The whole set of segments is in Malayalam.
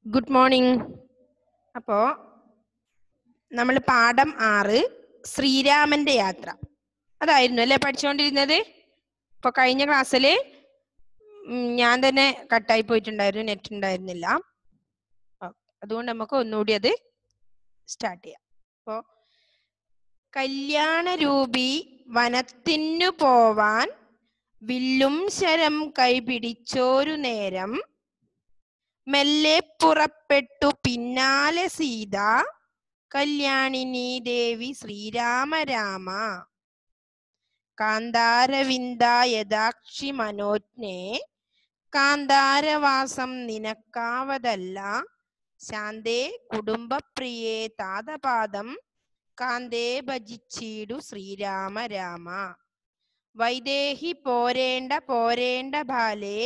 Good morning. അപ്പോ നമ്മൾ പാഠം 6 ശ്രീരാമന്റെ യാത്ര അതായിരുന്നു അല്ലേ പഠിച്ചുകൊണ്ടിരുന്നത്. ഇപ്പൊ കഴിഞ്ഞ ക്ലാസ്സിൽ ഞാൻ തന്നെ കട്ടായി പോയിട്ടുണ്ടായിരുന്നു, നെറ്റ് ഉണ്ടായിരുന്നില്ല. അതുകൊണ്ട് നമുക്ക് ഒന്നുകൂടി അത് സ്റ്റാർട്ട് ചെയ്യാം. അപ്പോ കല്യാണരൂപി വനത്തിനു പോവാൻ വില്ലും ശരം കൈപിടിച്ചോരു നേരം മെല്ലെ പുറപ്പെട്ടു പിന്നാലെ സീത കല്യാണിനി ദേവി ശ്രീരാമ രാമ. കാന്താരവിന്ദ യഥാക്ഷി മനോജ്ഞേ കാന്താരവാസം നിനക്കാവതല്ല. ശാന്തേ കുടുംബപ്രിയേ താതപാദം കാന്തേ ഭജിച്ചീടു ശ്രീരാമ രാമ. വൈദേഹി പോരേണ്ട ബാലേ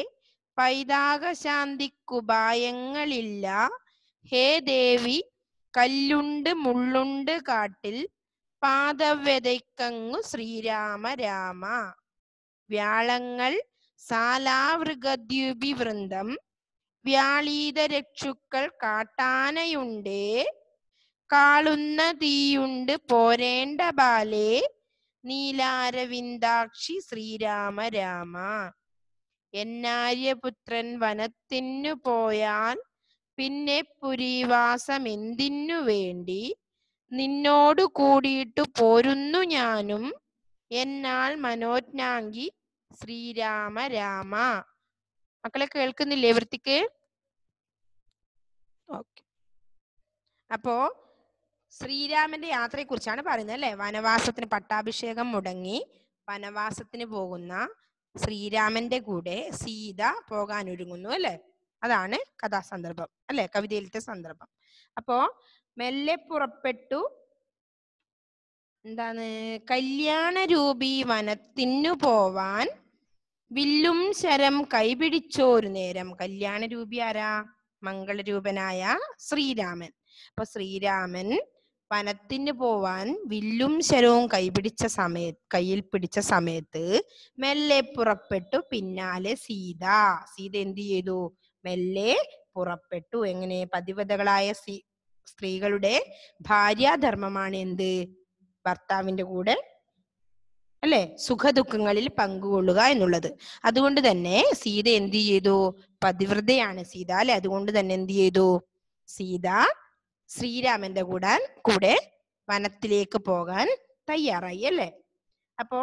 പൈതാകശാന്തിക്കുപായങ്ങളില്ല. ഹേ ദേവി കല്ലുണ്ട് മുള്ളുണ്ട് കാട്ടിൽ പാദവ്യതയ്ക്കങ്ങു ശ്രീരാമ രാമ. വ്യാളങ്ങൾ സാലാവൃഗദ്യുപി വൃന്ദം വ്യാളീത രക്ഷുക്കൾ കാട്ടാനയുണ്ടേ. കാളുന്ന തീയുണ്ട് പോരേണ്ട ബാലേ നീലാരവിന്ദാക്ഷി ശ്രീരാമ രാമ. എന്നാര്യപുത്രൻ വനത്തിനു പോയാൽ പിന്നെ പുരീവാസം എന്തിനു വേണ്ടി. നിന്നോടു കൂടിയിട്ടു പോരുന്നു ഞാനും എന്നാൽ മനോജ്ഞാങ്കി ശ്രീരാമ രാമ. മക്കളെ കേൾക്കുന്നില്ലേ വൃത്തിക്ക്? ഓക്കെ. അപ്പോ ശ്രീരാമന്റെ യാത്രയെ കുറിച്ചാണ് പറയുന്നത് അല്ലെ. വനവാസത്തിന് പട്ടാഭിഷേകം മുടങ്ങി വനവാസത്തിന് പോകുന്ന ശ്രീരാമന്റെ കൂടെ സീത പോകാൻ ഒരുങ്ങുന്നു അല്ലെ. അതാണ് കഥാസന്ദർഭം അല്ലെ, കവിതയിലത്തെ സന്ദർഭം. അപ്പോ മെല്ലെ പുറപ്പെട്ടു കല്യാണരൂപി വനത്തിനു പോവാൻ വില്ലും ശരം കൈപിടിച്ചോരു നേരം. കല്യാണരൂപി ആരാ? മംഗളരൂപനായ ശ്രീരാമൻ. അപ്പൊ ശ്രീരാമൻ വനത്തിന് പോവാൻ വില്ലും ശരവും കയ്യിൽ പിടിച്ച സമയത്ത് മെല്ലെ പുറപ്പെട്ടു പിന്നാലെ സീത. സീത എന്ത് ചെയ്തു? മെല്ലെ പുറപ്പെട്ടു. എങ്ങനെ? പതിവ്രതകളായ സ്ത്രീകളുടെ ഭാര്യാധർമ്മമാണ് എന്ത്? ഭർത്താവിന്റെ കൂടെ അല്ലെ സുഖദുഃഖങ്ങളിൽ പങ്കുകൊള്ളുക എന്നുള്ളത്. അതുകൊണ്ട് തന്നെ സീത എന്ത് ചെയ്തു? പതിവ്രതയാണ് സീത അല്ലെ. അതുകൊണ്ട് തന്നെ എന്ത് ചെയ്തു? സീത ശ്രീരാമന്റെ കൂടെ വനത്തിലേക്ക് പോകാൻ തയ്യാറായി അല്ലെ. അപ്പോ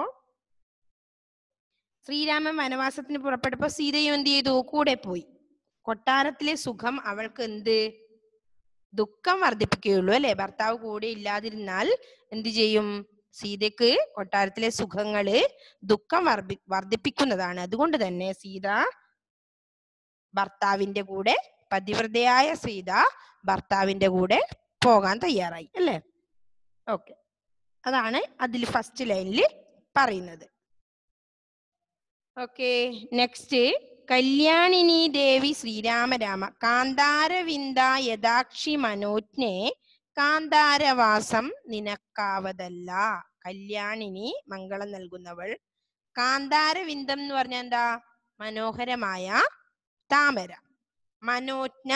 ശ്രീരാമൻ വനവാസത്തിന് പുറപ്പെട്ടപ്പോ സീതയും എന്ത് ചെയ്തു? കൂടെ പോയി. കൊട്ടാരത്തിലെ സുഖം അവൾക്ക് എന്ത്? ദുഃഖം വർദ്ധിപ്പിക്കുകയുള്ളൂ അല്ലെ. ഭർത്താവ് കൂടെ ഇല്ലാതിരുന്നാൽ എന്ത് ചെയ്യും? സീതയ്ക്ക് കൊട്ടാരത്തിലെ സുഖങ്ങള് ദുഃഖം വർദ്ധിപ്പിക്കുന്നതാണ്. അതുകൊണ്ട് തന്നെ സീത ഭർത്താവിന്റെ കൂടെ, പതിവ്രതയായ സീത ഭർത്താവിന്റെ കൂടെ പോകാൻ തയ്യാറായി അല്ലെ. ഓക്കെ, അതാണ് അതിൽ ഫസ്റ്റ് ലൈനിൽ പറയുന്നത്. ഓക്കെ, നെക്സ്റ്റ് കല്യാണിനി ദേവി ശ്രീരാമ രാമ. കാന്താരവിന്ദ യഥാക്ഷി മനോജ്ഞേ കാന്താരവാസം നിനക്കാവതല്ല. കല്യാണിനി മംഗളം നൽകുന്നവൾ. കാന്താരവിന്ദം എന്ന് പറഞ്ഞാൽ എന്താ? മനോഹരമായ താമര. മനോജ്ഞ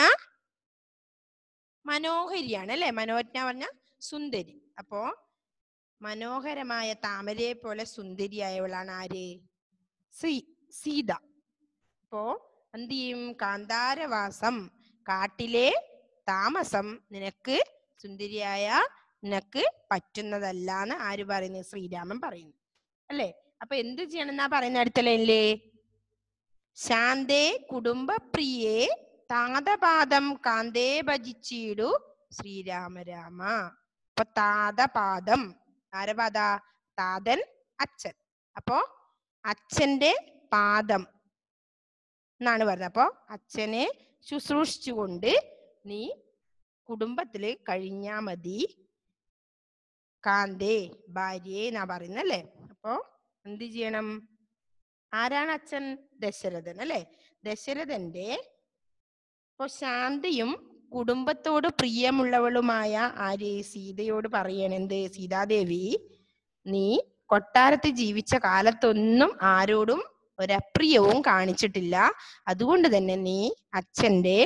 മനോഹരിയാണ് അല്ലെ. മനോജ്ഞ പറഞ്ഞ സുന്ദരി. അപ്പോ മനോഹരമായ താമരയെ പോലെ സുന്ദരിയായവളാണ് ആര്? സീത. അപ്പോ എന്ത് ചെയ്യും? കാന്താരവാസം, കാട്ടിലെ താമസം നിനക്ക്, സുന്ദരിയായ നിനക്ക് പറ്റുന്നതല്ല എന്ന് ആര് പറയുന്നു? ശ്രീരാമൻ പറയുന്നു അല്ലെ. അപ്പൊ എന്ത് ചെയ്യണം എന്നാ പറയുന്ന അടുത്ത ലൈനില്? ശാന്തേ കുടുംബപ്രിയേ താതപാദം കാന്തേ ഭജിച്ചീടു ശ്രീരാമ രാമ. അപ്പൊ താതപാദം ആരപാദ? താതൻ അച്ഛൻ. അപ്പോ അച്ഛന്റെ പാദം എന്നാണ് പറയുന്നത്. അപ്പോ അച്ഛനെ ശുശ്രൂഷിച്ചുകൊണ്ട് നീ കുടുംബത്തില് കഴിഞ്ഞാ മതി. കാന്തേ ഭാര്യയെ എന്നാ പറയുന്നത് അല്ലെ. അപ്പോ എന്ത് ചെയ്യണം? ആരാണ് അച്ഛൻ? ദശരഥൻ അല്ലെ. ദശരഥന്റെ ഇപ്പൊ ശാന്തയും കുടുംബത്തോട് പ്രിയമുള്ളവളുമായ ആര്? സീതയോട് പറയണെന്ത്? സീതാദേവി, നീ കൊട്ടാരത്ത് ജീവിച്ച കാലത്തൊന്നും ആരോടും ഒരപ്രിയവും കാണിച്ചിട്ടില്ല. അതുകൊണ്ട് തന്നെ നീ അച്ഛന്റെ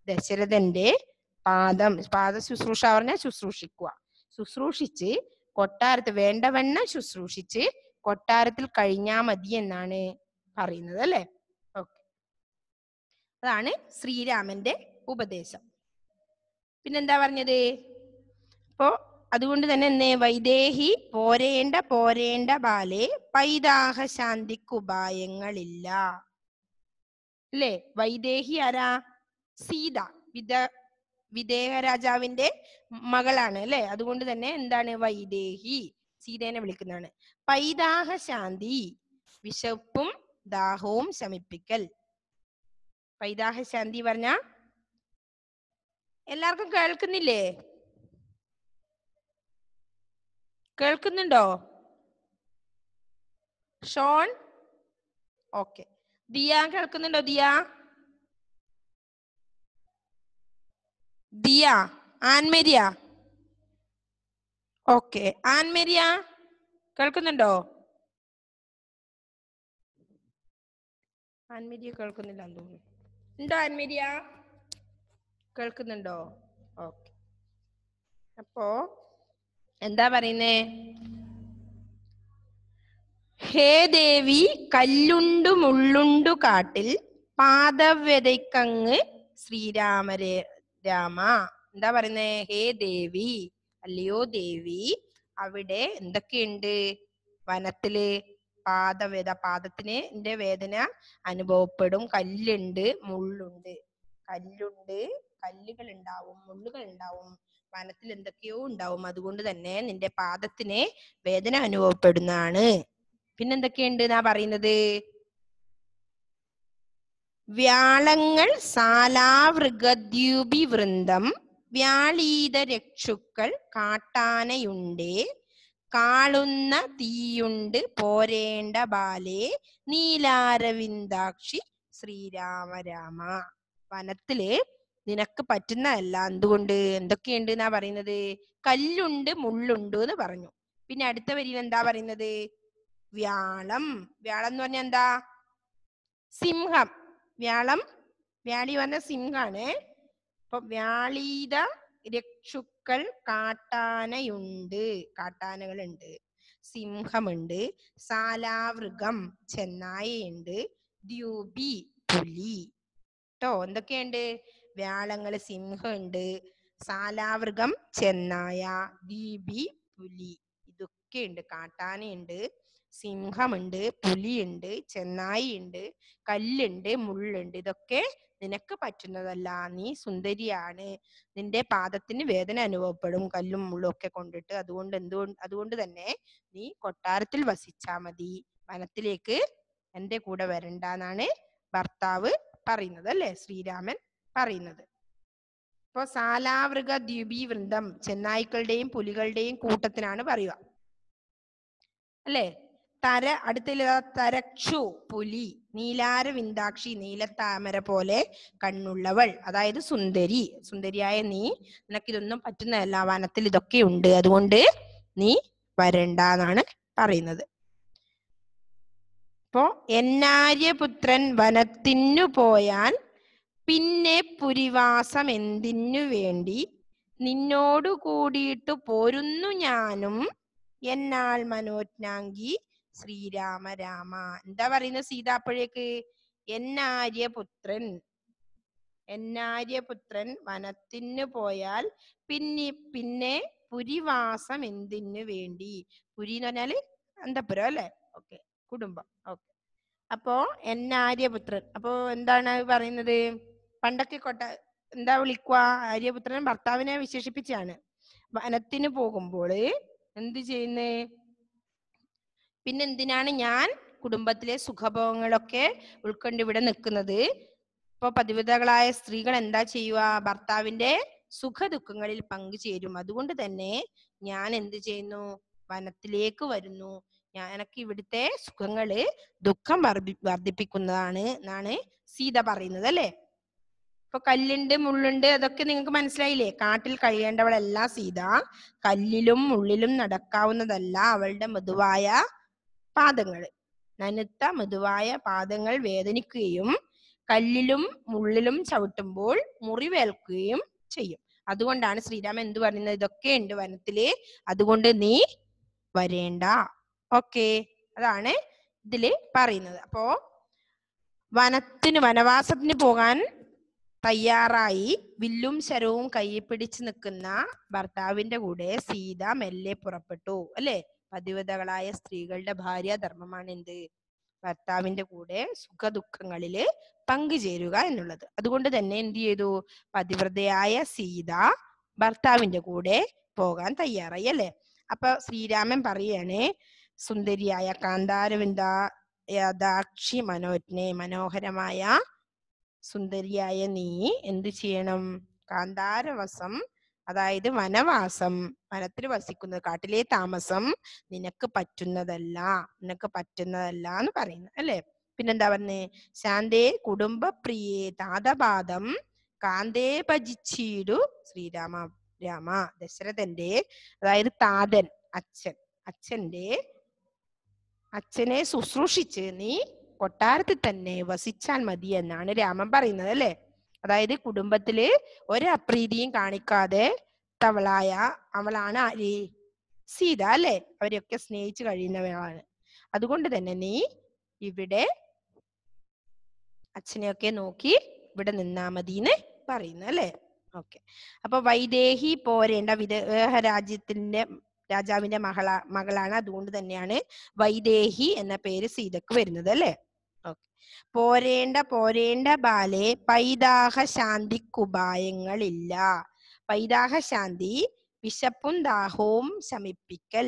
ദശരഥന്റെ പാദ ശുശ്രൂഷ പറഞ്ഞാൽ ശുശ്രൂഷിക്കുക, ശുശ്രൂഷിച്ച് കൊട്ടാരത്ത് വേണ്ടവണ്ണം ശുശ്രൂഷിച്ച് കൊട്ടാരത്തിൽ കഴിഞ്ഞാ മതി എന്നാണ് പറയുന്നത് അല്ലെ. ഓക്കെ, അതാണ് ശ്രീരാമന്റെ ഉപദേശം. പിന്നെന്താ പറഞ്ഞത്? അപ്പോ അതുകൊണ്ട് തന്നെ എന്നെ വൈദേഹി പോരേണ്ട ബാലെ പൈതാഹ ശാന്തിക്കുപായങ്ങളില്ല അല്ലേ. വൈദേഹി ആരാ? സീത, വിദേഹ രാജാവിന്റെ മകളാണ് അല്ലെ. അതുകൊണ്ട് തന്നെ എന്താണ് വൈദേഹി, സീതേനെ വിളിക്കുന്നതാണ്. പൈതാഹ ശാന്തി, വിശപ്പും ദാഹവും ശമിപ്പിക്കൽ. പൈതാഹ ശാന്തി പറഞ്ഞ എല്ലാവർക്കും കേൾക്കുന്നില്ലേ? കേൾക്കുന്നുണ്ടോ? ഷോൺ? ഓക്കെ. ദിയ കേൾക്കുന്നുണ്ടോ? ദിയ ആൻമേരിയ? ഓക്കെ, ആൻമേരിയ കേൾക്കുന്നുണ്ടോ? ആൻമേരിയ കേൾക്കുന്നില്ല എന്ന് തോന്നുന്നു. ഉണ്ടോ ആൻമേരിയ? കേൾക്കുന്നുണ്ടോ? ഓക്കെ. അപ്പോ എന്താ പറയുന്നേ? ഹേ ദേവി കല്ലുണ്ടു മുള്ളുണ്ടു കാട്ടിൽ പാദവ്യതയ്ക്കങ്ങ് രാമ. എന്താ പറയുന്നേ? ഹേ ദേവി, അല്ലയോ ദേവി, അവിടെ എന്തൊക്കെയുണ്ട്? വനത്തില് പാദത്തിന് വേദന അനുഭവപ്പെടും. കല്ലുണ്ട്, മുള്ളുണ്ട്. കല്ലുകൾ ഉണ്ടാവും, മുള്ളുകൾ ഉണ്ടാവും, വനത്തിൽ എന്തൊക്കെയോ ഉണ്ടാവും. അതുകൊണ്ട് തന്നെ നിന്റെ പാദത്തിന് വേദന അനുഭവപ്പെടുന്നതാണ്. പിന്നെന്തൊക്കെയുണ്ട് എന്നാ പറയുന്നത്? വ്യാളങ്ങൾ സാലാവൃഗദ്യൂപി വൃന്ദം വ്യാളീത രക്ഷുക്കൾ കാട്ടാനയുണ്ടേ കാളുന്ന തീയുണ്ട് പോരേണ്ട ബാലേ നീലാരവിന്ദാക്ഷി ശ്രീരാമ. വനത്തില് നിനക്ക് പറ്റുന്നതല്ല. എന്തുകൊണ്ട്? എന്തൊക്കെയുണ്ട് എന്നാ പറയുന്നത്? കല്ലുണ്ട്, മുള്ളുണ്ട് എന്ന് പറഞ്ഞു. പിന്നെ അടുത്ത വരിയിൽ എന്താ പറയുന്നത്? വ്യാളം എന്ന് പറഞ്ഞ എന്താ? സിംഹം. വ്യാളി പറഞ്ഞ സിംഹാണ്. അപ്പൊ വ്യാളീത രക്ഷുക്കൾ കാട്ടാനകളുണ്ട്, സിംഹമുണ്ട്, സാലാവൃഗം ചെന്നായയുണ്ട്, ദ്യൂപി പുലി ട്ടോ. എന്തൊക്കെയുണ്ട്? വ്യാളങ്ങള്, സിംഹമുണ്ട്, സാലാവൃഗം ചെന്നായ, ദ്വീപി പുലി, ഇതൊക്കെയുണ്ട്. കാട്ടാനയുണ്ട്, സിംഹമുണ്ട്, പുലിയുണ്ട്, ചെന്നായിയുണ്ട്, കല്ലുണ്ട്, മുള്ളുണ്ട്. ഇതൊക്കെ നിനക്ക് പറ്റുന്നതല്ല. നീ സുന്ദരിയാണ്, നിന്റെ പാദത്തിന് വേദന അനുഭവപ്പെടും കല്ലും മുള്ളും ഒക്കെ കൊണ്ടിട്ട്. അതുകൊണ്ട് തന്നെ നീ കൊട്ടാരത്തിൽ വസിച്ചാ മതി, വനത്തിലേക്ക് എന്റെ കൂടെ വരണ്ടെന്നാണ് ഭർത്താവ് പറയുന്നത് അല്ലെ, ശ്രീരാമൻ പറയുന്നത്. ഇപ്പൊ സാലാവൃഗ ദ്വീപി വൃന്ദം ചെന്നായ്ക്കളുടെയും പുലികളുടെയും കൂട്ടത്തിനാണ് പറയുക അല്ലെ. അടുത്ത തരക്ഷു പുലി, നീലാരവിന്ദാക്ഷി നീലത്താമര പോലെ കണ്ണുള്ളവൾ, അതായത് സുന്ദരിയായ നീ, നിനക്കിതൊന്നും പറ്റുന്നതല്ല, വനത്തിൽ ഇതൊക്കെ ഉണ്ട്, അതുകൊണ്ട് നീ വരണ്ടെന്നാണ് പറയുന്നത്. ഇപ്പോ എന്നാര്യപുത്രൻ വനത്തിനു പോയാൽ പിന്നെ പുരിവാസം എന്തിനു വേണ്ടി നിന്നോടു കൂടിയിട്ടു പോരുന്നു ഞാനും എന്നാൽ മനോജ്ഞാംഗി ശ്രീരാമ. എന്താ പറയുന്നത് സീത അപ്പോഴേക്ക്? എന്നാര്യപുത്രൻ വനത്തിനു പോയാൽ പിന്നെ പുരിവാസം എന്തിനു വേണ്ടി? പുരി എന്ന് പറഞ്ഞാല് അന്തപുരം അല്ലെ. ഓക്കെ, കുടുംബം. ഓക്കെ. അപ്പോ എന്നാര്യപുത്രൻ, അപ്പോ എന്താണ് പറയുന്നത്? പണ്ടൊക്കെ എന്താ വിളിക്കുക? ആര്യപുത്രൻ ഭർത്താവിനെ വിശേഷിപ്പിച്ചാണ്. വനത്തിന് പോകുമ്പോൾ എന്ത് ചെയ്യുന്നേ? പിന്നെന്തിനാണ് ഞാൻ കുടുംബത്തിലെ സുഖഭോഗങ്ങളൊക്കെ ഉൾക്കൊണ്ട് ഇവിടെ നിൽക്കുന്നത്? ഇപ്പൊ പതിവ്രതകളായ സ്ത്രീകൾ എന്താ ചെയ്യുക? ഭർത്താവിന്റെ സുഖ ദുഃഖങ്ങളിൽ പങ്കുചേരും. അതുകൊണ്ട് തന്നെ ഞാൻ എന്ത് ചെയ്യുന്നു? വനത്തിലേക്ക് വരുന്നു. എനിക്ക് ഇവിടുത്തെ സുഖങ്ങള് ദുഃഖം വർദ്ധിപ്പിക്കുന്നതാണ് എന്നാണ് സീത പറയുന്നത് അല്ലെ. ഇപ്പൊ കല്ലുണ്ട്, മുള്ളുണ്ട്, അതൊക്കെ നിങ്ങൾക്ക് മനസ്സിലായില്ലേ? കാട്ടിൽ കഴിയേണ്ടവളല്ല സീത. കല്ലിലും മുള്ളിലും നടക്കാവുന്നതല്ല അവളുടെ മൃദുവായ പാദങ്ങൾ. നനുത്ത മൃദുവായ പാദങ്ങൾ വേദനിക്കുകയും കല്ലിലും മുള്ളിലും ചവിട്ടുമ്പോൾ മുറിവേൽക്കുകയും ചെയ്യും. അതുകൊണ്ടാണ് ശ്രീരാമൻ എന്ത് പറയുന്നത്? ഇതൊക്കെ ഉണ്ട് വനത്തില്, അതുകൊണ്ട് നീ വരേണ്ട. ഓക്കെ, അതാണ് ഇതില് പറയുന്നത്. അപ്പോ വനവാസത്തിന് പോകാൻ തയ്യാറായി വില്ലും ശരവും കയ്യിൽ പിടിച്ച് നിൽക്കുന്ന ഭർത്താവിന്റെ കൂടെ സീത മെല്ലെ പുറപ്പെട്ടു. അല്ലെ, പതിവ്രതകളായ സ്ത്രീകളുടെ ഭാര്യാധർമ്മമാണ് എന്ത്? ഭർത്താവിന്റെ കൂടെ സുഖദുഃഖങ്ങളില് പങ്കുചേരുക എന്നുള്ളത്. അതുകൊണ്ട് തന്നെ എന്ത് ചെയ്തു? പതിവ്രതയായ സീത ഭർത്താവിന്റെ കൂടെ പോകാൻ തയ്യാറായി. അല്ലെ, അപ്പൊ ശ്രീരാമൻ പറയാണ്, സുന്ദരിയായ കാന്താരവിന്ദാക്ഷി മനോജ്ഞെ, മനോഹരമായ സുന്ദരിയായ നീ എന്ത് ചെയ്യണം? കാന്താരവസം, അതായത് വനവാസം, വനത്തിൽ വസിക്കുന്നത്, കാട്ടിലെ താമസം നിനക്ക് പറ്റുന്നതല്ല എന്ന് പറയുന്നു. അല്ലെ, പിന്നെന്താ പറഞ്ഞേ? ശാന്തേ കുടുംബപ്രിയേ താതപാദം കാന്തേ ഭജിച്ചീടു ശ്രീരാമ. ദശരഥന്റെ, അതായത് താതൻ, അച്ഛനെ ശുശ്രൂഷിച്ച് നീ കൊട്ടാരത്തിൽ തന്നെ വസിച്ചാൽ മതി എന്നാണ് രാമൻ പറയുന്നത്. അല്ലെ, അതായത് കുടുംബത്തില് ഒരപ്രീതിയും കാണിക്കാതെ അവളാണ് ആര്? സീത. അല്ലെ, അവരെയൊക്കെ സ്നേഹിച്ചു കഴിയുന്നവളാണ്. അതുകൊണ്ട് തന്നെ നീ ഇവിടെ അച്ഛനെയൊക്കെ നോക്കി ഇവിടെ നിന്നാ മതിന്ന് പറയുന്നു. അല്ലെ, ഓക്കെ. അപ്പൊ വൈദേഹി പോരേണ്ട, വിദേഹ രാജാവിന്റെ മകളാണ്. അതുകൊണ്ട് തന്നെയാണ് വൈദേഹി എന്ന പേര് സീതക്ക് വരുന്നത്. അല്ലെ, ഓക്കെ. പോരേണ്ട ബാലെ പൈതാഹ ശാന്തിക്കുപായങ്ങളില്ല. പൈതാഹ ശാന്തി വിശപ്പും ദാഹവും ശമിപ്പിക്കൽ.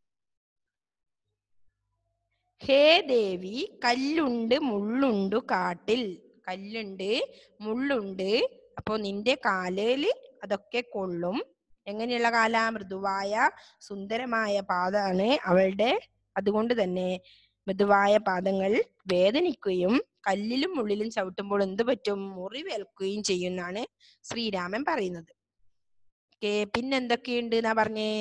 ഹേ ദേവി, കല്ലുണ്ട് മുള്ളുണ്ട് കാട്ടിൽ. കല്ലുണ്ട് മുള്ളുണ്ട്, അപ്പോ നിന്റെ കാലില് അതൊക്കെ കൊള്ളും. എങ്ങനെയുള്ള കാല? മൃദുവായ സുന്ദരമായ പാദമാണ് അവളുടെ. അതുകൊണ്ട് തന്നെ മൃദുവായ പാദങ്ങൾ വേദനിക്കുകയും കല്ലിലും മുള്ളിലും ചവിട്ടുമ്പോൾ എന്ത് പറ്റും? മുറിവേൽക്കുകയും ചെയ്യുന്നാണ് ശ്രീരാമൻ പറയുന്നത്. പിന്നെന്തൊക്കെയുണ്ട് എന്നാ പറഞ്ഞേ?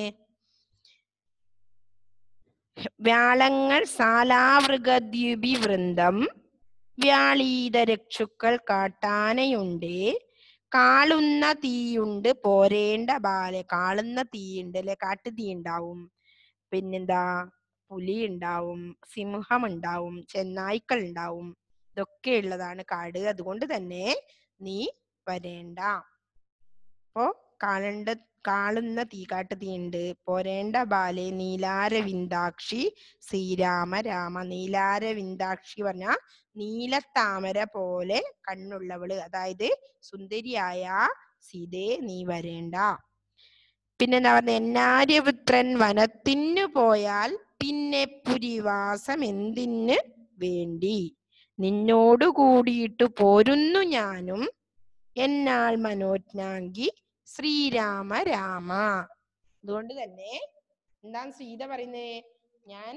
വ്യാളങ്ങൾ സാലാവൃഗദ്യുപി വൃന്ദം, വ്യാളീതരക്ഷുക്കൾ കാട്ടാനയുണ്ട്, കാളുന്ന തീയുണ്ട് പോരേണ്ട ബാലെ. കാളുന്ന തീയുണ്ട്, അല്ലെ, കാട്ടുതീ ഉണ്ടാവും. പിന്നെന്താ? പുലി ഉണ്ടാവും, സിംഹം ഉണ്ടാവും, ചെന്നായ്ക്കൾ ഉണ്ടാവും. ഇതൊക്കെ ഉള്ളതാണ് കാട്. അതുകൊണ്ട് തന്നെ നീ വരേണ്ട. അപ്പോ കാളുന്ന കാട്ടുതീയുണ്ട്, പോരേണ്ട ബാലെ നീലാരവിന്ദാക്ഷി ശ്രീരാമ. നീലാരവിന്ദാക്ഷി പറഞ്ഞ നീലത്താമര പോലെ കണ്ണുള്ളവള്, അതായത് സുന്ദരിയായ സീതേ നീ വരേണ്ട. പിന്നെന്താ പറഞ്ഞ? എന്നാര്യപുത്രൻ വനത്തിനു പോയാൽ പിന്നെ പുരിവാസം എന്തിന് വേണ്ടി? നിന്നോട് കൂടിയിട്ട് പോരുന്നു ഞാനും എന്നാൽ മനോജ്ഞാങ്കി ശ്രീരാമ. അതുകൊണ്ട് തന്നെ എന്താണ് സീത പറയുന്നേ? ഞാൻ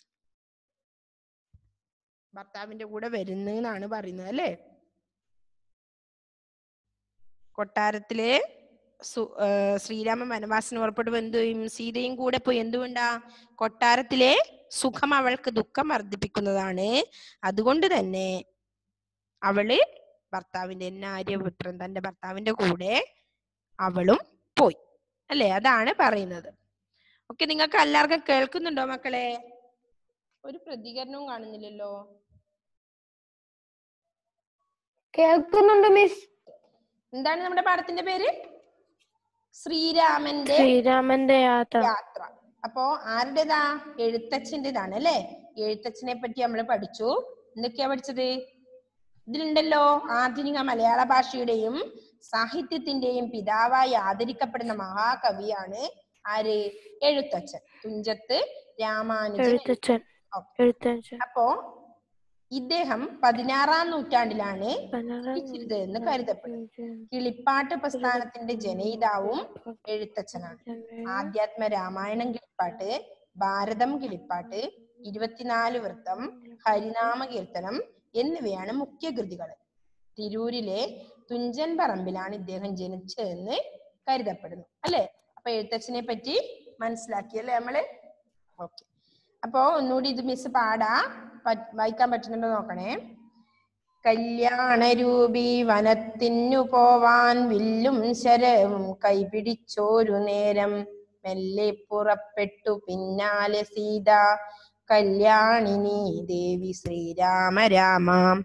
ഭർത്താവിന്റെ കൂടെ വരുന്നാണ് പറയുന്നത്. അല്ലെ, കൊട്ടാരത്തിലെ ശ്രീരാമൻ വനവാസത്തിന് പുറപ്പെട്ടു. എന്ത് ചെയ്യും? സീതയും കൂടെ പോയി. എന്തുകൊണ്ടാ? കൊട്ടാരത്തിലെ സുഖം അവൾക്ക് ദുഃഖം വർദ്ധിപ്പിക്കുന്നതാണ്. അതുകൊണ്ട് തന്നെ അവള് ആര്യപുത്രൻ തന്റെ ഭർത്താവിന്റെ കൂടെ അവളും പോയി. അല്ലെ, അതാണ് പറയുന്നത്. ഓക്കെ, നിങ്ങൾക്ക് എല്ലാവർക്കും കേൾക്കുന്നുണ്ടോ മക്കളെ? ഒരു പ്രതികരണവും കാണുന്നില്ലല്ലോ. കേൾക്കുന്നുണ്ട് മിസ്. എന്താണ് നമ്മുടെ പാഠത്തിന്റെ പേര്? ശ്രീരാമന്റെ യാത്ര. അപ്പോ ആരുടേതാ? എഴുത്തച്ഛൻ്റെതാണ്. അല്ലെ, എഴുത്തച്ഛനെ പറ്റി നമ്മൾ പഠിച്ചു. എന്തൊക്കെയാ പഠിച്ചത്? ഇതിലുണ്ടല്ലോ, ആധുനിക മലയാള ഭാഷയുടെയും സാഹിത്യത്തിന്റെയും പിതാവായി ആദരിക്കപ്പെടുന്ന മഹാകവിയാണ് ആര്? എഴുത്തച്ഛൻ. തുഞ്ചത്ത് രാമാനുജൻ. അപ്പോ ഇദ്ദേഹം 16-ാം നൂറ്റാണ്ടിലാണ് ജീവിച്ചത് എന്ന് കരുതപ്പെടുന്നു. കിളിപ്പാട്ട് പ്രസ്ഥാനത്തിന്റെ ജനയിതാവും എഴുത്തച്ഛനാണ്. ആധ്യാത്മ രാമായണം കിളിപ്പാട്ട്, ഭാരതം കിളിപ്പാട്ട്, 24 വൃത്തം, ഹരിനാമ കീർത്തനം എന്നിവയാണ് മുഖ്യ കൃതികൾ. തിരൂരിലെ തുഞ്ചൻ പറമ്പിലാണ് ഇദ്ദേഹം ജനിച്ചതെന്ന് കരുതപ്പെടുന്നു. അല്ലെ, അപ്പൊ എഴുത്തച്ഛനെ പറ്റി മനസ്സിലാക്കിയല്ലേ നമ്മള്? ഓക്കെ. അപ്പോ ഒന്നുകൂടി ഇത് മിസ് വായിക്കാൻ പറ്റുന്നുണ്ടോ നോക്കണേ. കല്യാണരൂപി വനത്തിനു പോവാൻ വില്ലും ശരവും കൈപിടിച്ചോരു നേരം മെല്ലെ പുറപ്പെട്ടു പിന്നാലെ സീത കല്യാണിനി ദേവി ശ്രീരാമ രാമ.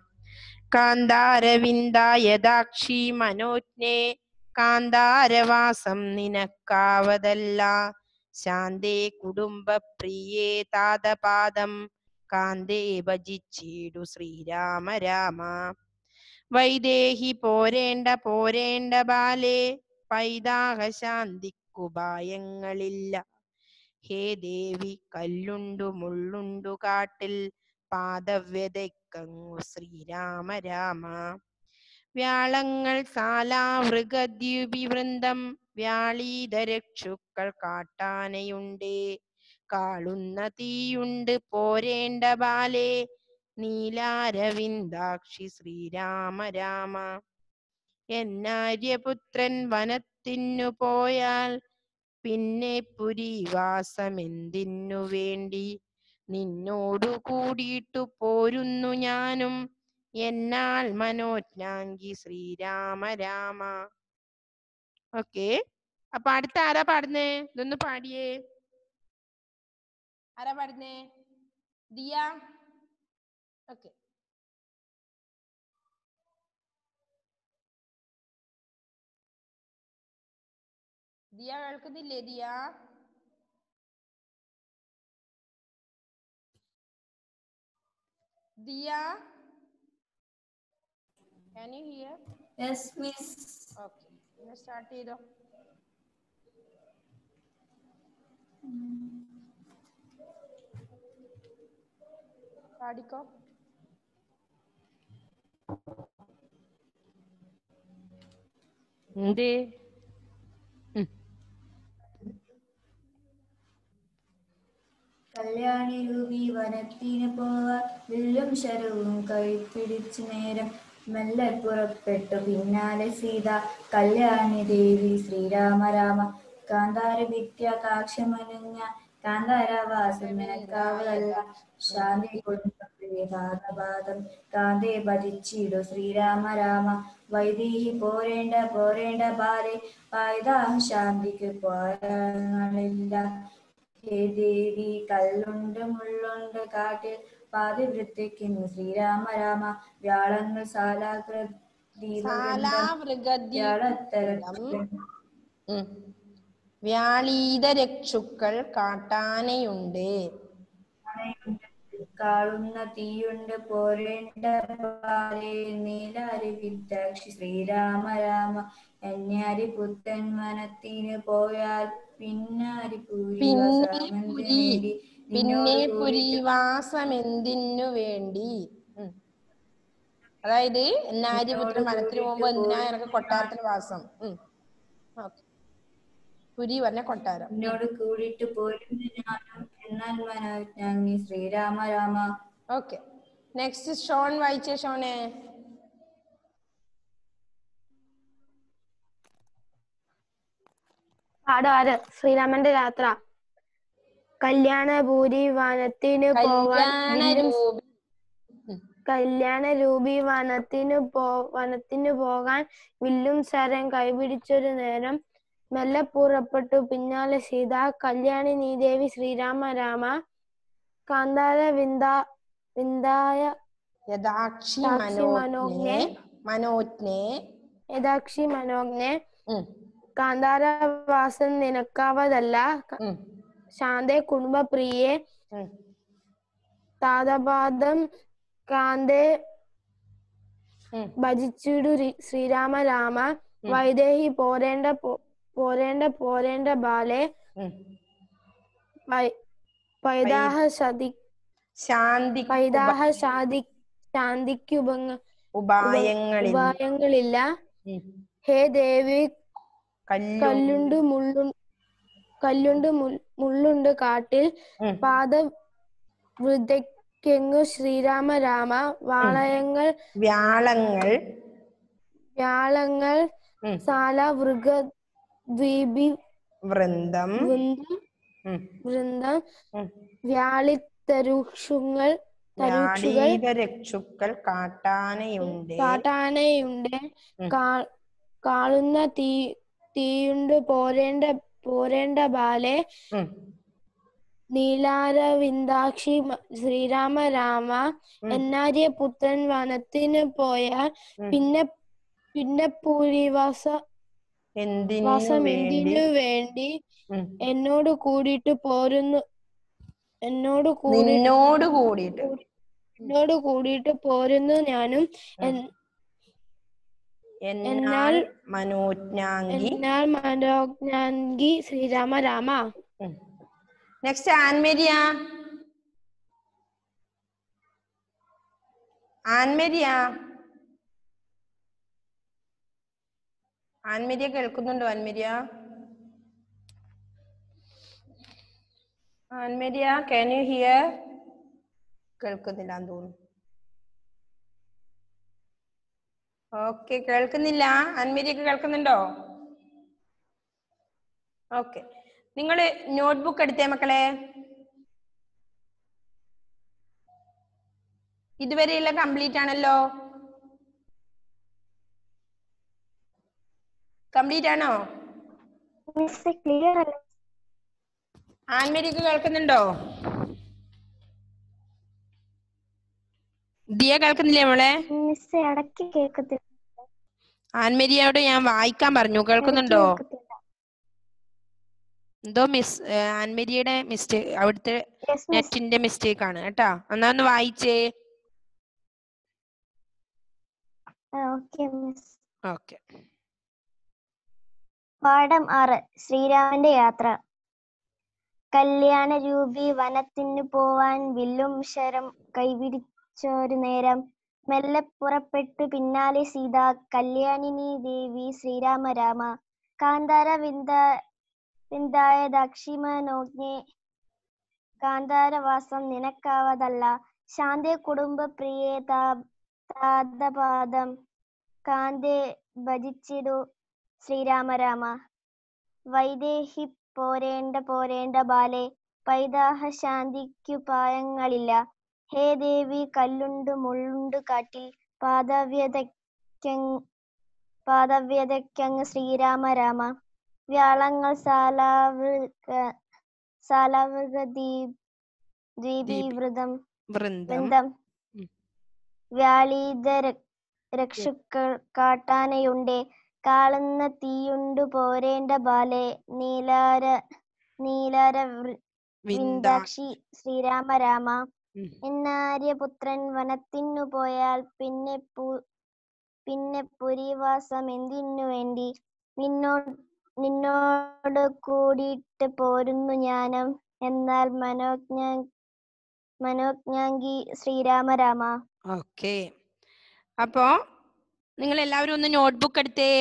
കാന്താരവിന്ദായദാക്ഷി മനോജ്ഞേ കാന്താരവാസം നിനക്കാവതല്ല ശാന്തേ കുടുംബപ്രിയേ താതപാദം കാന്തേ ഭജിച്ചിടു ശ്രീരാമ രാമ. വൈദേഹി പോരേണ്ട ബാലേ പൈതാഹ ശാന്തിക്കുപായങ്ങളില്ല ഹേ ദേവി കല്ലുണ്ടു മുള്ളുണ്ടു കാട്ടിൽ പാദവ്യതയ്ക്കങ്ങു ശ്രീരാമ രാമ. വ്യാളങ്ങൾ സാലാവൃഗദ്വീപി വൃന്ദം വ്യാളീതരക്ഷുക്കൾ കാട്ടാനയുണ്ടേ കാളുന്ന തീയുണ്ട് പോരേണ്ട ബാലേ നീലാരവിന്ദാക്ഷി ശ്രീരാമ രാമ. എന്നാര്യപുത്രൻ വനത്തിനു പോയാൽ പിന്നെ പുരീവാസമെന്തിനു വേണ്ടി നിന്നോടു കൂടിയിട്ടു പോരുന്നു ഞാനും എന്നാൽ മനോജ്ഞാംഗി ശ്രീരാമ രാമ. ഓക്കെ, അപ്പൊ അടുത്ത ആരാ പാടുന്നേ? ഇതൊന്ന് പാടിയേ. ആരാ പാടുന്നേ? ദിയ. ഓക്കെ, ദിയ കേൾക്കുന്നില്ലേ? Diya Diya, can you hear? Yes, miss. Okay, let's start ചെയ്തോ. പാടിക്കോ. എന്തേ? കല്യാണി രൂപി വനത്തിന് പോവാൻ വില്ലും ശരവും കൈപിടിച്ചു നേരം മെല്ലെ പുറപ്പെട്ടു പിന്നാലെ സീത കല്യാണി ദേവി ശ്രീരാമ രാമ. കാന്താര ഭിത്യ കാക്ഷമനുഞ്ഞ കാന്താരവാസം നിനക്കാവതല്ല ശാന്തി കുടുംബപ്രിയതാതപാദം കാന്തേ ഭജിച്ചിടു ശ്രീരാമ രാമ. വൈദേഹി പോരേണ്ട ബാലെ പായ്താഹ ശാന്തിക്ക് പോയങ്ങളില്ല ഹേ ദേവി കല്ലുണ്ട് മുള്ളുണ്ട് കാട്ടിൽ പാതിവൃത്തിക്കുന്നു ശ്രീരാമ രാമ. വ്യാളങ്ങൾ വ്യാളീതരക്ഷുക്കൾ കാട്ടാനയുണ്ട് കാളുന്ന തീയുണ്ട് പോരേണ്ട ബാലേ നീലാരവിന്ദാക്ഷി ശ്രീരാമ രാമ. എന്നാരി പുത്തൻ വനത്തിന് പോയാൽ പിന്നാരി പുരീവാസമെന്തിനു വേണ്ടി. അതായത് എന്നാര്യപുത്രൻ വനത്തിന് പോകുമ്പോ എന്തിനാ എനക്ക് കൊട്ടാരത്തിന് വാസം? പുരി പറഞ്ഞ കൊട്ടാരം. എന്നോട് കൂടിയിട്ട് പോരുന്നു ഞാനും എന്നാൽ മനോജ്ഞാംഗി ശ്രീരാമ രാമ. ഓക്കെ, നെക്സ്റ്റ് ഷോൺ വായിച്ചേ. ഷോണേ. പാടാറ് ശ്രീരാമന്റെ യാത്ര. കല്യാണരൂപി വനത്തിനു പോകാൻ വില്ലും ശരം കൈപിടിച്ചൊരു നേരം മെല്ലെ പുറപ്പെട്ടു പിന്നാലെ സീത കല്യാണി നീ ദേവി ശ്രീരാമ രാമ. കാന്താര യദാക്ഷി മനോജ്ഞേ കാന്താരവാസം നിനക്കാവതല്ല ശാന്തേ കുടുംബപ്രിയേ താതപാദം കാന്തേ ഭജിച്ചിടു ശ്രീരാമ രാമ. വൈദേഹി പോരേണ്ട ബാലേ പൈതാഹ ശാന്തിക്ക് ഉപായങ്ങളില്ല ഹേ ദേവി കല്ലുണ്ട് മുള്ളുണ്ട് കാട്ടിൽ പാദവൃതയ്ക്കെങ്ങു ശ്രീരാമ രാമ. വ്യാളങ്ങൾ സാലവൃഗദ്വീപി വൃന്ദം വ്യാളിത്തരുക്ഷുങ്ങൾ തരൂച്ചുകൾ രക്ഷുക്കൾ കാട്ടാനയുണ്ട്. കാട്ടാനയുണ്ട്. കാളുന്ന തീയുണ്ട് പോരേണ്ട ബാലെ നീലാരവിന്ദാക്ഷി ശ്രീരാമ രാമ എന്നാര്യ പുത്രൻ വനത്തിന് പോയാൽ പിന്നെ പുരിവാസം എന്തിനു വേണ്ടി എന്നോട് കൂടിയിട്ട് പോരുന്നു ഞാനും എന്നാൽ മനോജ്ഞാംഗി ശ്രീരാമ രാമ. നെക്സ്റ്റ് ആൻമേരിയ. ആൻമേരിയ കേൾക്കുന്നുണ്ടോ? Ann Maria can you hear? കേൾക്കുന്നില്ലാന്ന് തോന്നുന്നു. ഓക്കെ, കേൾക്കുന്നില്ല. ആൻമേരിയൊക്കെ കേൾക്കുന്നുണ്ടോ? ഓക്കെ, നിങ്ങള് നോട്ട്ബുക്ക് എടുത്തേ മക്കളെ. ഇതുവരെയുള്ള കംപ്ലീറ്റ് ആണല്ലോ. കംപ്ലീറ്റ് ആണോ? ക്ലിയർ അല്ല. ആൻമേരിക്ക് കേൾക്കുന്നുണ്ടോ? ദിയ കേൾക്കുന്നില്ലേ മോളെ? ഇടയ്ക്ക് കേൾക്കത്തില്ല. ആൻമേരിയോട് ഞാൻ വായിക്കാൻ പറഞ്ഞു, കേൾക്കുന്നുണ്ടോ? എന്തോ ആൻമേരിയുടെ മിസ്റ്റേക്ക്, അവിടുത്തെ നെറ്റിന്റെ മിസ്റ്റേക്ക് ആണ് കേട്ടാ. എന്നാ ഒന്ന് വായിച്ചേ. ഓക്കെ. പാഠം 6. ശ്രീരാമന്റെ യാത്ര. കല്യാണരൂപി വനത്തിനു പോവാൻ വില്ലും ശരം കൈപിടിച്ചൊരു നേരം മെല്ലെ പുറപ്പെട്ടു പിന്നാലെ സീത കല്യാണിനി ദേവി ശ്രീരാമ രാമ. കാന്താര വിന്ദായ ദക്ഷിമനോജ്ഞേ കാന്താരവാസം നിനക്കാവതല്ല. ശാന്തേ കുടുംബ പ്രിയേ താതപാദം കാന്തേ ഭജിച്ചിടു ശ്രീരാമ രാമ. വൈദേഹി പോരേണ്ട ബാലെ പൈതാഹ ശാന്തിക്കു പായങ്ങളില്ല. ഹേ ദേവി കല്ലുണ്ടു മുള്ളുണ്ടു കാട്ടിൽ പാദവ്യതയ്ക്കങ്ങ് ശ്രീരാമ രാമ. വ്യാളങ്ങൾ സാലവൃക ദ്വീപീവൃതം വ്യാളീത രക്ഷുക്കൾ കാട്ടാനയുണ്ടേ. കാളുന്ന തീയുണ്ടു പോരേണ്ട ബാലെ നീലാരവിന്ദാക്ഷി ശ്രീരാമ രാമ. എന്നാര്യപുത്രൻ വനത്തിനു പോയാൽ പിന്നെ പുരിവാസം എന്തിനു വേണ്ടി നിന്നോട് കൂടിയിട്ട് പോരുന്നു ഞാനും എന്നാൽ മനോജ്ഞാംഗി ശ്രീരാമ രാമ. ഓക്കെ, അപ്പോ നിങ്ങൾ എല്ലാവരും ഒന്ന് നോട്ട്ബുക്ക്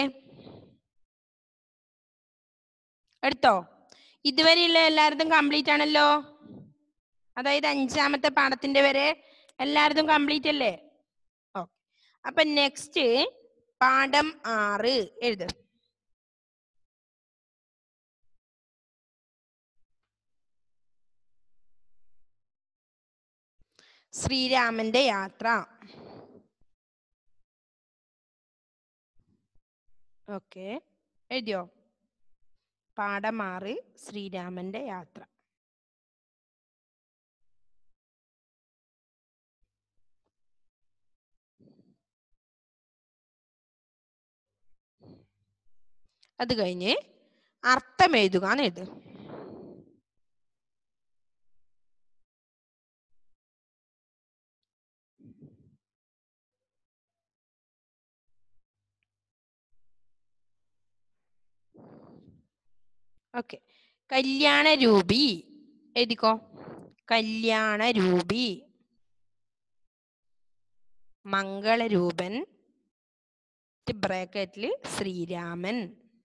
എടുത്തോ? ഇതുവരെയുള്ള എല്ലാവരും കംപ്ലീറ്റ് ആണല്ലോ. അതായത് 5ാമത്തെ പാഠത്തിന്റെ വരെ എല്ലാവരും കംപ്ലീറ്റ് അല്ലേ? ഓക്കെ, അപ്പൊ നെക്സ്റ്റ് പാഠം 6 എഴുത്. ശ്രീരാമന്റെ യാത്ര. ഓക്കെ, എഴുതിയോ? പാഠം 6 ശ്രീരാമന്റെ യാത്ര. അത് കഴിഞ്ഞ് അർത്ഥം എഴുതുക എഴുത്. ഓക്കെ, കല്യാണരൂപി എഴുതിക്കോ. കല്യാണരൂപി, മംഗളരൂപൻ ബ്രാക്കറ്റില് ശ്രീരാമൻ.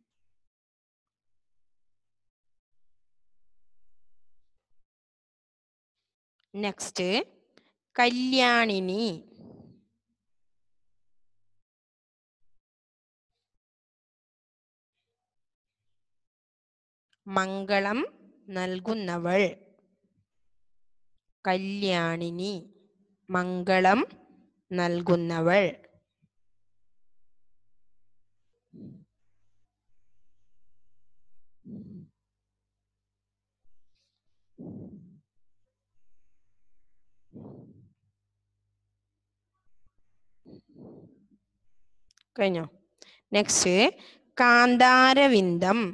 നെക്സ്റ്റ് കല്യാണിനി. മംഗളം നൽകുന്നവൾ, കല്യാണിനി. മംഗളം നൽകുന്നവൾ. കഴിഞ്ഞോ? നെക്സ്റ്റ് കാന്താരവിന്ദം.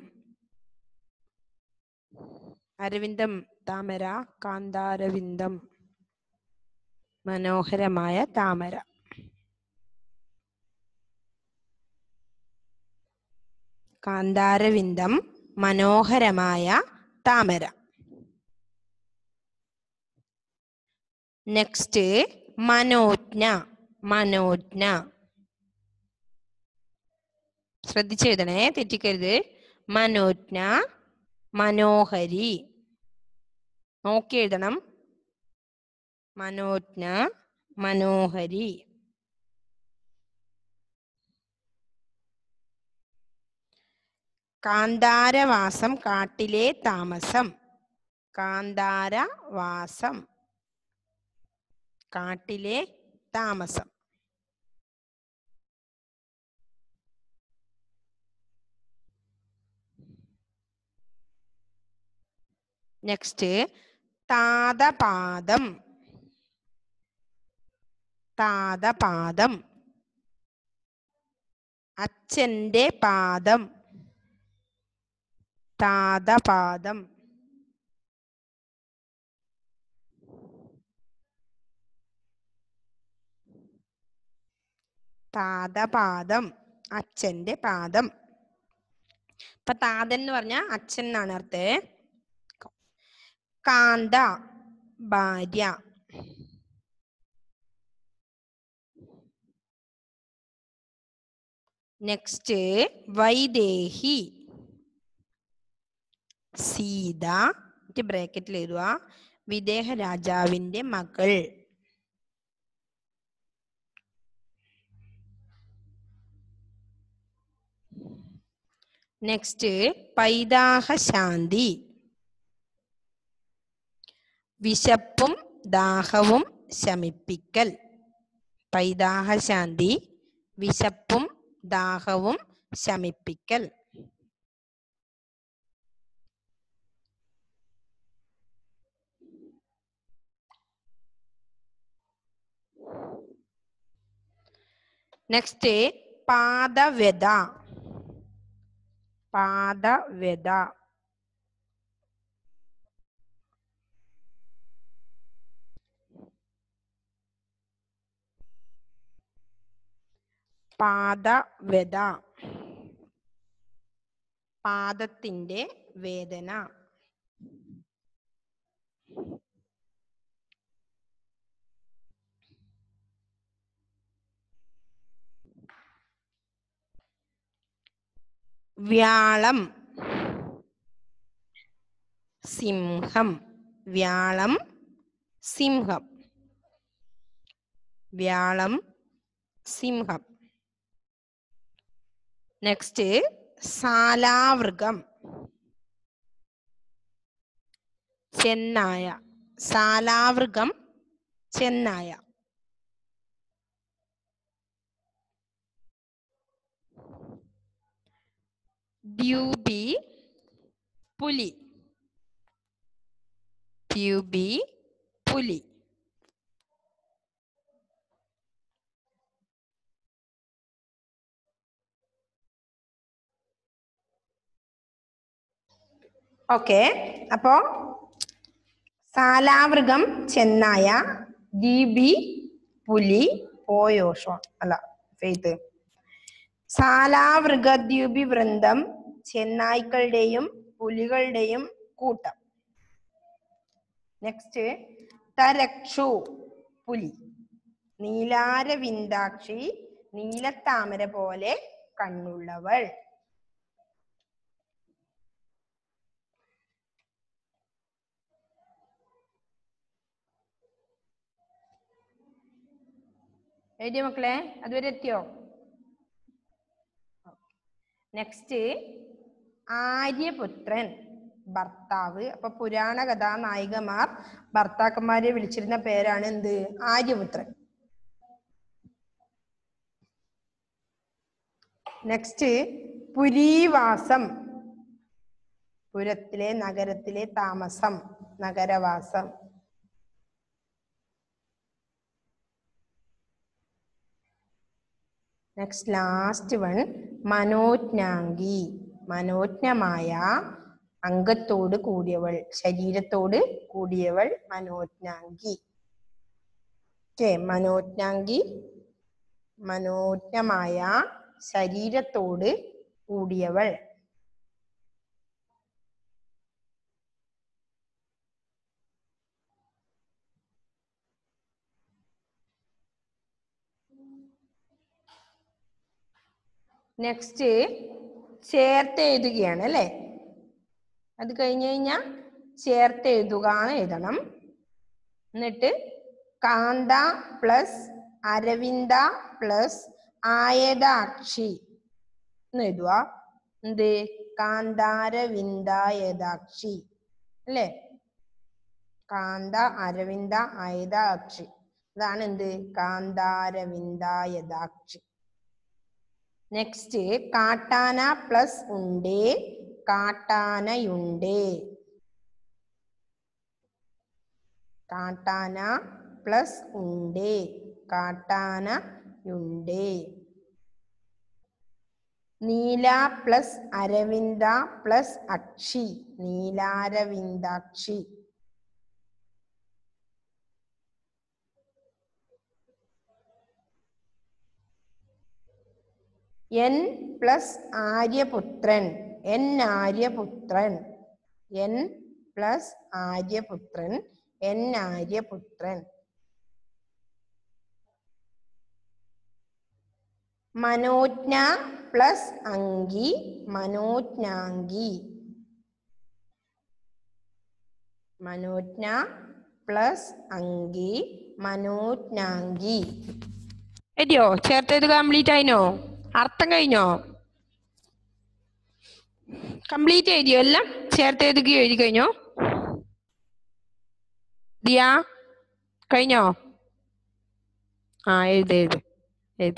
അരവിന്ദം താമര, കാന്താരവിന്ദം മനോഹരമായ താമര. കാന്താരവിന്ദം മനോഹരമായ താമര. നെക്സ്റ്റ് മനോജ്ഞ. മനോജ്ഞ ശ്രദ്ധിച്ചെഴുതണേ, തെറ്റിക്കരുത്. മനോജ്ഞ, മനോഹരി. നോക്കി എഴുതണം. മനോജ്ഞ, മനോഹരി. കാന്താരവാസം കാട്ടിലെ താമസം. കാന്താരവാസം കാട്ടിലെ താമസം. നെക്സ്റ്റ് താതപാദം. താതപാദം അച്ഛന്റെ പാദം. താതപാദം. താതപാദം അച്ഛന്റെ പാദം. ഇപ്പൊ താതൻ എന്ന് പറഞ്ഞ അച്ഛൻ എന്നാണ് അർത്ഥം. കാന്ത ഭാര്യ. നെക്സ്റ്റ് വൈദേഹി. സീത ബ്രാക്കറ്റിൽ എഴുതുക, വിദേഹ രാജാവിന്റെ മകൾ. നെക്സ്റ്റ് പൈതാഹശാന്തി. വിശപ്പും ദാഹവും ശമിപ്പിക്കൽ. പൈതാഹശാന്തി വിശപ്പും ദാഹവും ശമിപ്പിക്കൽ. നെക്സ്റ്റ് പാദവ്യത. പാദവ്യത പാദവ്യത പാദത്തിന്റെ വേദന. വ്യാളം. സിംഹം. വ്യാളം സിംഹം. വ്യാളം സിംഹം. നെക്സ്റ്റ് സാലാവൃഗം. ചെന്നായ. സാലാവൃഗം ചെന്നായ. ദ്യൂബി പുലി. ദ്യൂബി പുലി. ഓക്കെ, അപ്പോ സാലാവൃഗം ചെന്നായ, ദ്യൂബി പുലി, പോയോഷോ അല്ല ഫെയ്ത്ത്. സാലാവൃഗദ്യൂബി വൃന്ദം ചെന്നായ്ക്കളുടെയും പുലികളുടെയും കൂട്ടം. നെക്സ്റ്റ് തരക്ഷു പുലി. നീലാരവിന്ദാക്ഷി നീലത്താമര പോലെ കണ്ണുള്ളവൾ. എഴുതിയ മക്കളെ? അതുവരെ എത്തിയോ? നെക്സ്റ്റ് ആര്യപുത്രൻ. ഭർത്താവ്. അപ്പൊ പുരാണ കഥാനായികമാർ ഭർത്താക്കന്മാരെ വിളിച്ചിരുന്ന പേരാണ് എന്ത്? ആര്യപുത്രൻ. നെക്സ്റ്റ് പുരീവാസം, പുരത്തിലെ നഗരത്തിലെ താമസം, നഗരവാസം. നെക്സ്റ്റ് ലാസ്റ്റ് വൺ മനോജ്ഞാംഗി, മനോജ്ഞമായ അംഗത്തോട് കൂടിയവൾ, ശരീരത്തോട് കൂടിയവൾ മനോജ്ഞാംഗി. ഓക്കെ, മനോജ്ഞാംഗി മനോജ്ഞമായ ശരീരത്തോട് കൂടിയവൾ. നെക്സ്റ്റ് ചേർത്ത് എഴുതുകയാണ് അല്ലെ. അത് കഴിഞ്ഞ് കഴിഞ്ഞാൽ ചേർത്ത് എഴുതുക എഴുതണം. എന്നിട്ട് കാന്ത പ്ലസ് അരവിന്ദ പ്ലസ് ആയതാക്ഷി എന്ന് എഴുതുക. എന്ത്? കാന്താരവിന്ദായതാക്ഷി അല്ലേ? കാന്ത അരവിന്ദ ആയതാക്ഷി, അതാണ് എന്ത്? കാന്താരവിന്ദായതാക്ഷി. നെക്സ്റ്റ് കാട്ടാന പ്ലസ് ഉണ്ടേ, കാട്ടാനയുണ്ടേ. കാട്ടാന പ്ലസ് ഉണ്ടേ, കാട്ടാനയുണ്ടേ. നീല പ്ലസ് അരവിന്ദ പ്ലസ് അക്ഷി, നീലാരവിന്ദാക്ഷി. എൻ പ്ലസ് ആര്യപുത്രൻ, എൻ ആര്യപുത്രൻ, എൻ പ്ലസ് ആര്യപുത്രൻ, എൻ ആര്യപുത്രൻ. മനോജ്ഞ പ്ലസ് അങ്കി, മനോജ്ഞാംഗി. മനോജ്ഞ പ്ലസ് അങ്കി, മനോജ്ഞാംഗി. എഴുതിയോ? ചേർത്തത് കംപ്ലീറ്റ് ആയിനോ? അർത്ഥം കഴിഞ്ഞോ? കംപ്ലീറ്റ് എഴുതിയോ? എല്ലാം ചേർത്ത് എഴുതുകയോ എഴുതി കഴിഞ്ഞോ? ദിയാ കഴിഞ്ഞോ? ആ എഴുത് എഴുത് എഴുത്.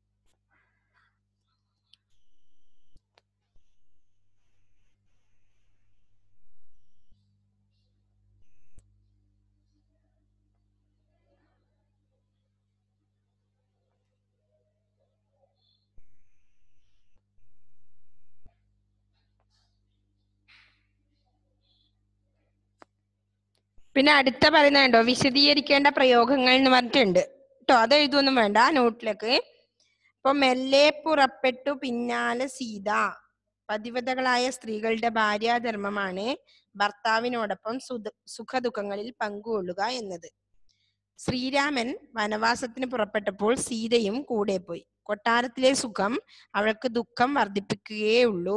പിന്നെ അടുത്ത പറയുന്നുണ്ടോ വിശദീകരിക്കേണ്ട പ്രയോഗങ്ങൾ എന്ന് പറഞ്ഞിട്ടുണ്ട് കേട്ടോ. അത് എഴുതൊന്നും വേണ്ട നോട്ടിലേക്ക്. ഇപ്പൊ മെല്ലെ പുറപ്പെട്ടു പിന്നാലെ സീത. പതിവ്രതകളായ സ്ത്രീകളുടെ ഭാര്യാധർമ്മമാണ് ഭർത്താവിനോടൊപ്പം സുഖദുഃഖങ്ങളിൽ പങ്കുകൊള്ളുക എന്നത്. ശ്രീരാമൻ വനവാസത്തിന് പുറപ്പെട്ടപ്പോൾ സീതയും കൂടെ പോയി. കൊട്ടാരത്തിലെ സുഖം അവൾക്ക് ദുഃഖം വർദ്ധിപ്പിക്കുകയേ ഉള്ളൂ.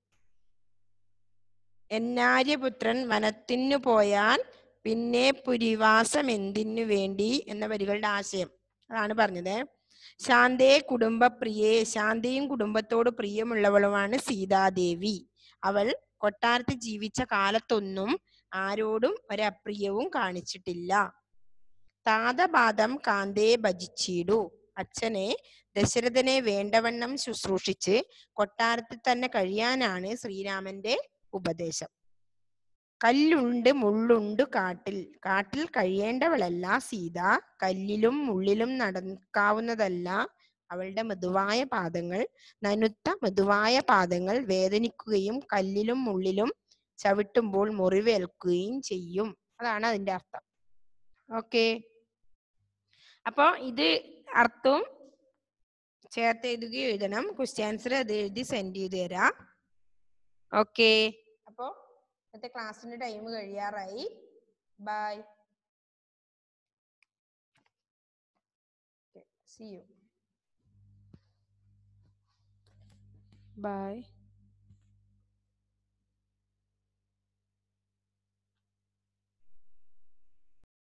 എന്നാര്യപുത്രൻ വനത്തിനു പോയാൽ പിന്നെ പുരിവാസം എന്തിനു വേണ്ടി എന്ന വരികളുടെ ആശയം അതാണ് പറഞ്ഞത്. ശാന്തയെ കുടുംബപ്രിയേ, ശാന്തയും കുടുംബത്തോട് പ്രിയമുള്ളവളുമാണ് സീതാദേവി. അവൾ കൊട്ടാരത്തിൽ ജീവിച്ച കാലത്തൊന്നും ആരോടും ഒരപ്രിയവും കാണിച്ചിട്ടില്ല. താതപാദം കാന്തയെ ഭജിച്ചിടു. അച്ഛനെ ദശരഥനെ വേണ്ടവണ്ണം ശുശ്രൂഷിച്ച് കൊട്ടാരത്തിൽ തന്നെ കഴിയാനാണ് ശ്രീരാമന്റെ ഉപദേശം. കല്ലുണ്ട് മുള്ളുണ്ട് കാട്ടിൽ, കാട്ടിൽ കഴിയേണ്ടവളല്ല സീത. കല്ലിലും മുള്ളിലും നടക്കാവുന്നതല്ല അവളുടെ മൃദുവായ പാദങ്ങൾ. നനുത്ത മൃദുവായ പാദങ്ങൾ വേദനിക്കുകയും കല്ലിലും മുള്ളിലും ചവിട്ടുമ്പോൾ മുറിവേൽക്കുകയും ചെയ്യും. അതാണ് അതിന്റെ അർത്ഥം. ഓക്കെ, അപ്പൊ ഇത് അർത്ഥവും ചേർത്ത് എഴുതുകയും എഴുതണം. ക്വസ്റ്റ്യൻ ആൻസർ അത് എഴുതി സെൻഡ് ചെയ്ത് തരാം. ഓക്കെ, അപ്പോ ഇന്നത്തെ ക്ലാസ്സിന്റെ ടൈം കഴിയാറായി. ബൈ. See you. Bye.